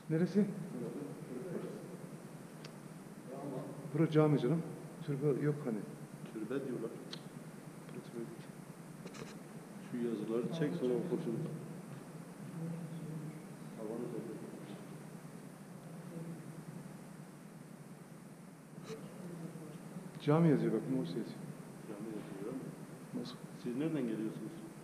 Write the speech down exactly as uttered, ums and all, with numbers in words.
Neresi? Burası cami canım. Türbe yok hani. Türbe diyorlar. Burası türbe değil. Şu yazıları çek sonra okursun. Havanı da. Cami yazıyor bak, Morse yazıyor. Cami yazıyor ama. Nasıl? Siz nereden geliyorsunuz?